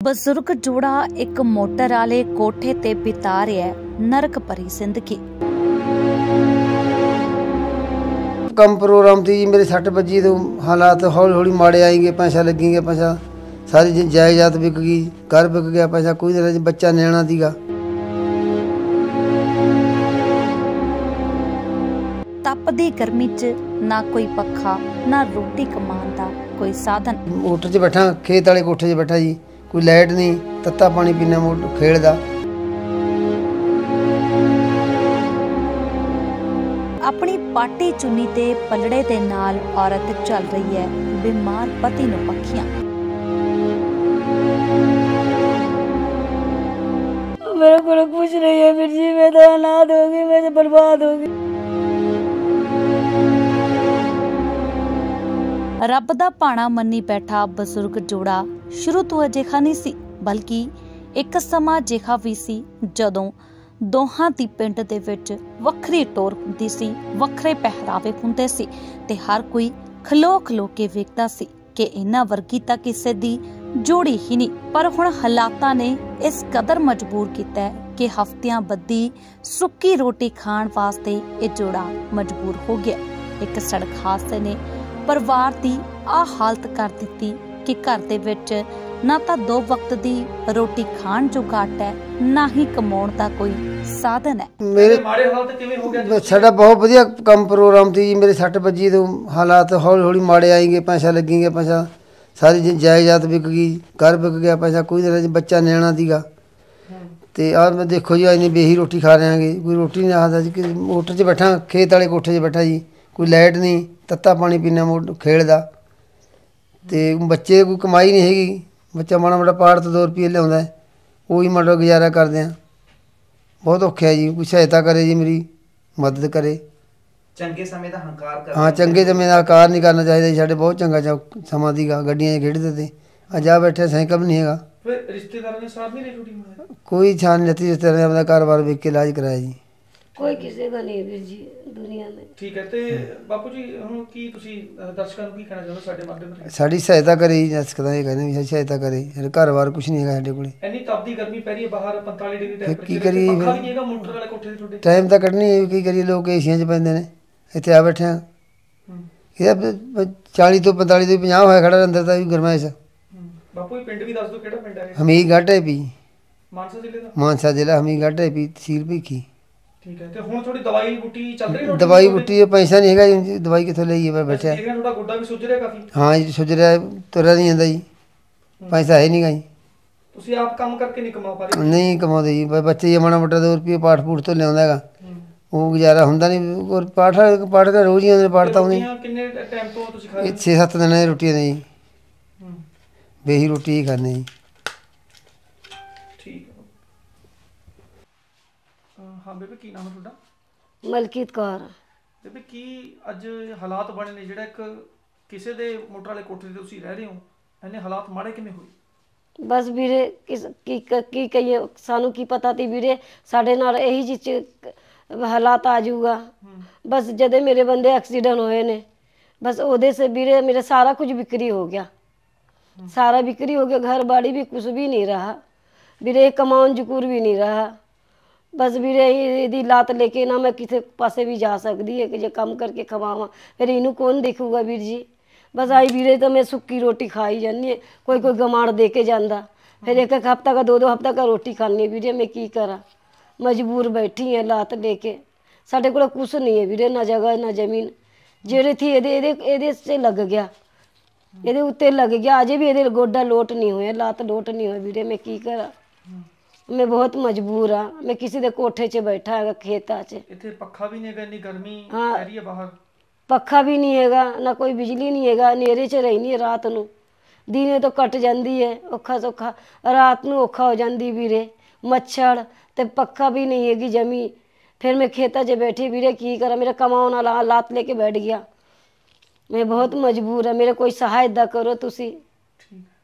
ਬਜ਼ੁਰਗ ਜੋੜਾ ਇੱਕ ਮੋਟਰ ਵਾਲੇ ਕੋਠੇ ਤੇ ਬਿਤਾ ਰਿਹਾ ਨਰਕ ਭਰੀ ਜ਼ਿੰਦਗੀ। कम प्रोग्राम थी जी, मेरे सट बजी तो हालात हौली हौली माड़े आएंगे, पैसा लगेंगे, पैसा सारी जायदाद बिक गई, घर बिक गया, पैसा कोई नहीं, बच्चा न्याणा थीगा। तपदी गर्मी च ना कोई पखा ना रोटी कमाने दा कोई साधन। मोटर च बैठा, खेत वाले कोठे च बैठा जी, कोई लाइट नहीं, तत्ता पानी पीना खेड़ दा। अपनी पाटी चुन्नी ते पलड़े दे नाल औरत चल रही है बीमार पति नूं पखियां। मेरे को कुछ नहीं है फिर जी, मैं तो अनाथ होगी, मैं तो बर्बाद होगी। रब दा भाणा मन्नी बैठा बजुर्ग जोड़ा शुरू तो अजिहा नहीं सी, बल्कि एक समा जिहा भी सी जदों ਦੋਹਾਂ ਦੀ ਪਿੰਡ ਦੇ ਵਿੱਚ ਵੱਖਰੀ ਟੋਰ ਹੁੰਦੀ ਸੀ, ਵੱਖਰੇ ਪਹਿਰਾਵੇ ਹੁੰਦੇ ਸੀ ਤੇ ਹਰ ਕੋਈ ਖਲੋ ਖਲੋ ਕੇ ਵੇਖਦਾ ਸੀ ਕਿ ਇਹਨਾਂ ਵਰਗੀ ਤਾਂ ਕਿਸੇ ਦੀ ਜੋੜੀ ਹੀ ਨਹੀਂ। ਪਰ ਹੁਣ ਹਾਲਾਤਾਂ ਨੇ ਇਸ ਕਦਰ ਮਜਬੂਰ ਕੀਤਾ ਹੈ ਕਿ ਹਫ਼ਤਿਆਂ ਬੱਧੀ ਸੁੱਕੀ ਰੋਟੀ ਖਾਣ ਵਾਸਤੇ ਇਹ ਜੋੜਾ ਮਜਬੂਰ ਹੋ ਗਿਆ। ਇੱਕ ਸੜਕ ਹਾਦਸੇ ਨੇ ਪਰਿਵਾਰ ਦੀ ਆਹ ਹਾਲਤ ਕਰ ਦਿੱਤੀ ਕਿ ਘਰ ਦੇ ਵਿੱਚ ਨਾ ਤਾਂ 2 वक्त दी रोटी खाण जो घट है, ना ही कमाउण दा कोई साधन है। मेरे माड़े हालत किवें हो गया? साडा बहुत वधिया कम प्रोग्राम थी जी, मेरे सट बजी तो हालात हौली हौली माड़े आएंगे, पैसा लगेंगे, पैसा सारी जायदाद बिक गई, घर बिक गया, पैसा कोई नहीं, बच्चा न्याणा थीगा। ते आज मैं देखो जी इन्नी बेही रोटी खा रहे हैं, कोई रोटी नहीं आता जी। मोटर च बैठा, खेत वाले कोठे च बैठा जी, कोई लाइट नहीं, तत्ता पानी पीना खेड़ दा। ते बच्चे कोई कमाई नहीं हैगी, बच्चा माड़ा माड़ा पाड़ तो 2 रुपये लिया, वही माड़ा गुजारा करते हैं। बहुत औखा है जी, कोई सहायता करे जी, मेरी मदद करे। चंगे समय का हंकार कर। हाँ, चंगे समय का हंकार नहीं करना चाहिए जी। साढ़े बहुत चंगा समा दीगा, गड्डियां खेड़ते थे, अज आ बैठे साइकिल भी नहीं है। रिश्तेदारों ने साथ नहीं ले, कोई छान नहीं लेती, रिश्तेदार ने अपना कारोबार बेच के इलाज कराया जी। कोई किसी का नहीं वीर जी दुनिया में। ठीक है। ते बापू जी ਹੁਣ ਕੀ ਤੁਸੀਂ ਦਰਸ਼ਕਾਂ ਨੂੰ ਕੀ ਕਹਿਣਾ ਚਾਹੁੰਦੇ ਸਾਡੇ ਮਾਧਿਅਮ ਰਾਹੀਂ? ਸਾਡੀ ਸਹਾਇਤਾ ਕਰੇ ਜੀ, ਦਰਸ਼ਕਾਂ ਇਹ ਕਹਿੰਦੇ ਵੀ ਸਹਾਇਤਾ ਕਰੇ। ਸਾਡੇ ਘਰ-ਬਾਰ ਕੁਝ ਨਹੀਂ ਹੈਗਾ ਸਾਡੇ ਕੋਲੇ। ਇੰਨੀ ਤਪਦੀ ਗਰਮੀ ਪੈ ਰਹੀ ਹੈ ਬਾਹਰ, 45 ਡਿਗਰੀ ਟੈਂਪਰੇਚਰ। ਕੀ ਕਰੀਏ ਪੱਖਾ ਵੀ ਨਹੀਂ ਹੈਗਾ ਮੋਟਰ ਵਾਲੇ ਕੋਠੇ ਤੇ ਤੁਹਾਡੇ? ਟਾਈਮ ਤਾਂ ਕੱਢਣੀ ਹੈ, ਕੀ ਕਰੀਏ, ਲੋਕ ਏਸੀਆਂ 'ਚ ਪੈਂਦੇ ਨੇ, ਇੱਥੇ ਆ ਬੈਠੇ ਆ। ਇਹ 40 ਤੋਂ 45 ਤੋਂ 50 ਹੋਇਆ ਖੜਾ ਅੰਦਰ ਤਾਂ ਵੀ ਗਰਮਾਇਸ਼। ਬਾਪੂ ਜੀ ਪਿੰਡ ਵੀ ਦੱਸ ਦਿਓ, ਕਿਹੜਾ ਪਿੰਡ ਹੈ? ਹਮੀਰਗੜ੍ਹ ਹੈ ਵੀ, ਮਾਨਸਾ ਜ਼ਿਲ੍ਹੇ ਦਾ? ਮਾਨਸਾ ਜ਼ਿਲ੍ਹਾ ਹਮੀਰਗੜ੍ਹ ਹੈ ਵੀ, ਤਹਿਸੀਲ ਭੀਖੀ। ਠੀਕ ਹੈ। ਤੇ ਹੁਣ ਥੋੜੀ ਦਵਾਈ ਬੂਟੀ ਚੱਲ ਰਹੀ ਹੈ? ਦਵਾਈ ਬੂਟੀ ਪੈਸਾ ਨਹੀਂ ਹੈਗਾ ਜੀ, ਦਵਾਈ ਕਿੱਥੋਂ ਲਈਏ? ਮੈਂ ਬੈਠਿਆ। ਦੇਖ ਰਿਹਾ ਤੁਹਾਡਾ ਗੋਡਾ ਵੀ ਸੁੱਜ ਰਿਹਾ ਕਾਫੀ। ਹਾਂ ਜੀ, ਸੁੱਜ ਰਿਹਾ, ਤੁਰਿਆ ਨਹੀਂ ਜਾਂਦਾ ਜੀ, ਪੈਸਾ ਹੈ ਨਹੀਂ ਗਾ ਜੀ। ਤੁਸੀਂ ਆਪ ਕੰਮ ਕਰਕੇ ਨਹੀਂ ਕਮਾ ਪਾ ਰਹੇ? ਨਹੀਂ ਕਮਾਉਂਦੇ ਜੀ, ਬੱਚੇ ਜੇ ਮਾੜਾ ਮੋਟਾ 2 ਰੁਪਏ ਪਾਠ ਪੂਠ ਤੋਂ ਲਿਆਉਂਦਾ ਹੈਗਾ, ਉਹ ਗੁਜ਼ਾਰਾ ਹੁੰਦਾ ਨਹੀਂ। ਔਰ ਪਾਠ ਤਾਂ ਰੋਜ਼ ਹੀ ਆਉਂਦੇ, ਪਾਠ ਤਾਂ ਆਉਂਦੇ। ਕਿੰਨੇ ਟਾਈਮ ਤੋਂ ਤੁਸੀਂ ਖਾ ਰਹੇ? 6-7 ਦਿਨਾਂ ਦੀ ਰੋਟੀਆਂ ਨੇ ਜੀ, ਬੇਹੀ ਰੋਟੀ ਹੀ ਖਾਂਦੇ ਜੀ। ਠੀਕ ਹੈ। ਹਾਂ ਬੇਬੇ, ਕੀ ਨਾਮ ਹੈ ਤੁਹਾਡਾ? ਮਲਕੀਤ ਕੌਰ। ਬੇਬੇ ਕੀ ਅੱਜ ਹਾਲਾਤ ਬਣੇ ਨੇ, ਜਿਹੜਾ ਇੱਕ ਕਿਸੇ ਦੇ ਮੋਟਰ ਵਾਲੇ ਕੋਠੇ ਤੇ ਤੁਸੀਂ ਰਹਿ ਰਹੇ ਹੋ, ਇੰਨੇ ਹਾਲਾਤ ਮਾੜੇ ਕਿਵੇਂ ਹੋਏ? बस वीरे की कहिए, सानू की पता थी वीरे साढ़े नाल यही जिच हालात आ जाऊगा। बस जदे मेरे बंदे एक्सीडेंट होए ने, बस ओदे से वीरे मेरा सारा कुछ बिक्री हो गया, सारा बिक्री हो गया, घर बाड़ी भी कुछ भी नहीं रहा वीरे, कमाउन जकूर भी नहीं रहा। बस वीरे यदी लात लेके ना मैं किसी पासे भी जा सकती है कि जो काम करके खवावा, फिर इनू कौन देखूगा वीर जी? बस आई वीरे तो मैं सुक्की रोटी खाई जानी है, कोई कोई गमाड़ दे के जाता, फिर 1-1 हफ्ता का 2-2 हफ्ता का रोटी खानी। वीरे मैं की करा, मजबूर बैठी है लात लेके। साढ़े को कुछ नहीं है वीरे, ना जगह ना जमीन, जेड़े थी एदे से लग गया, एदे उत्ते लग गया, अजे भी एदे गोडा लोट नहीं होया, लात लोट नहीं होया वीरे, मैं की करा। मैं बहुत मजबूर हाँ, मैं किसी दे कोठे च बैठा है खेता च, इत्थे पक्खा भी नहीं है, इन्नी गर्मी हाँ, पै रही है बाहर, पक्खा भी नहीं हैगा, ना कोई बिजली नहीं हैगा, नेरे च रहनी है रात नू, दिने तो कट जाती है औखा सौखा, रात नू औखा हो जाती वीरे, मच्छर ते पक्खा भी नहीं हैगी जमी। फिर मैं खेता च बैठी वीरे, की करा, मेरा कमाउन वाला लात लेके बैठ गया, मैं बहुत मजबूर है, मेरे कोई सहायता करो तुसी। ठीक।